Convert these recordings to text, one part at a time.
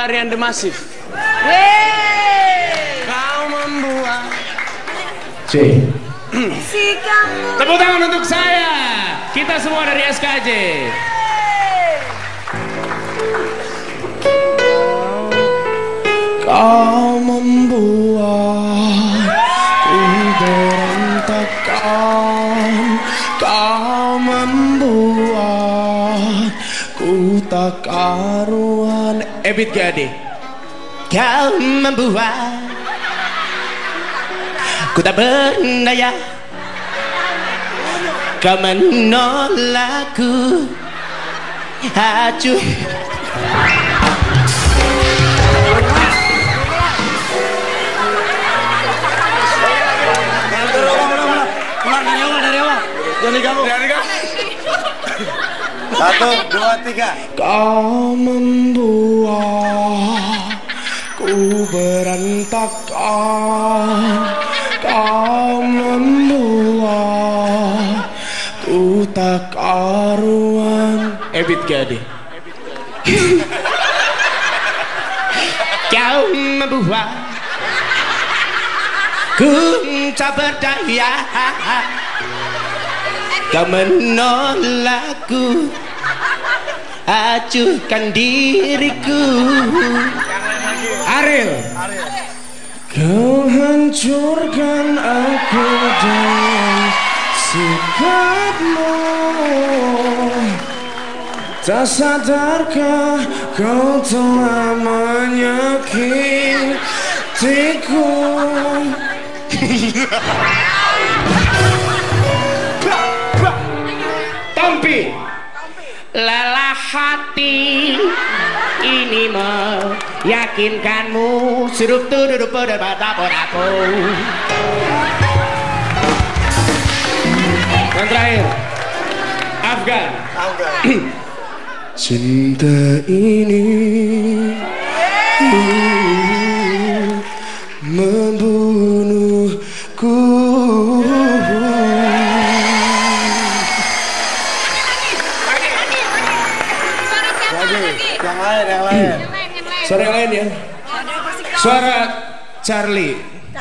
pelarian The Massive. Kau membuat si kamu. Tepuk tangan untuk saya. Kita semua dari SKJ. Kau membuat ku berantakan. Kau membuat ku tak karuan. Ebit Gade. Kau membuat ku tak berdaya. Kau menolakku. Hancur. Dari kamu. Satu, dua, tiga. Kau membuat ku berantakan. Kau membuat ku tak karuan. Ebit Gade. Kau membuat ku tak berdaya. Kau menolakku, acuhkan diriku. Ariel. Kau hancurkan aku dengan sikapmu. Tak sadarkah kau telah menyakitiku? Tompi. Lelah hati ini meyakinkanmu. Sirup tu duduk pada batapon aku. Yang terakhir Afgan. Cinta ini membunuhku. Yang lain. Suara yang lain ya. Suara Charlie.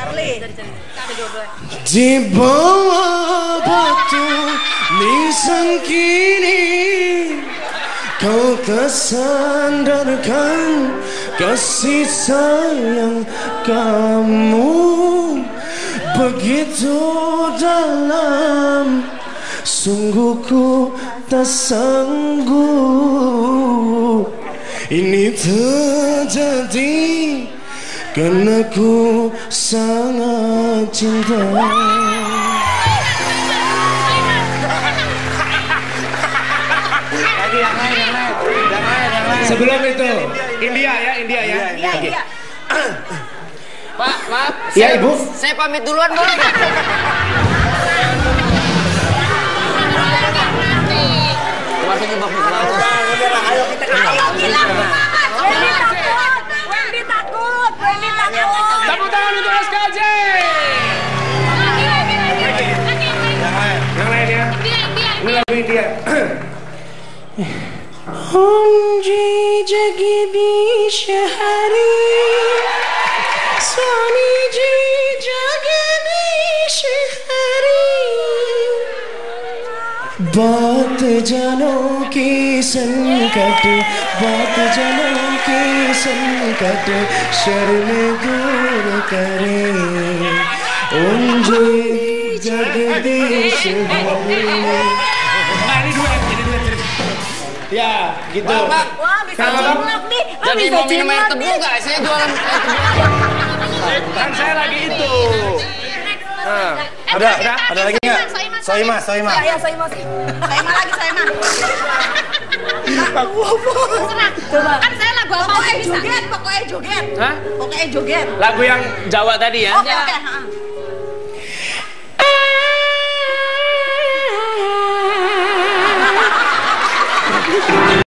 Di bawah batu nisan kini kau tersandarkan kasih sayang kamu begitu dalam. Sungguh ku tak sanggup ini terjadi karena ku sangat cinta. Yang lain. Sebelum itu India ya. Oke. Pak, maaf. Ya Ibu. Saya pamit duluan boleh nggak? Maksudnya bagus banget. Ayo kita Wendy takut. Tepuk tangan untuk SKJ. Yang lain ya. Ini lagu India. Honji jagi bishari Swami ji jagi bishari बात जनों की संकट बात जनों की संकट शर्म दूर करे उनजे Jagdish ya gitu. Pak, Wah, bisa Kalau jimat nih. jadi mau minum air tebu nggak? Saya jualan air tebu. kan saya lagi itu. Ada lagi nggak? Soima. Ya, saya mas. Saya lagi. Coba. Kan saya lagu apa? Pokoknya joget. Hah? Pokoknya joget. Lagu yang Jawa tadi ya? Oke.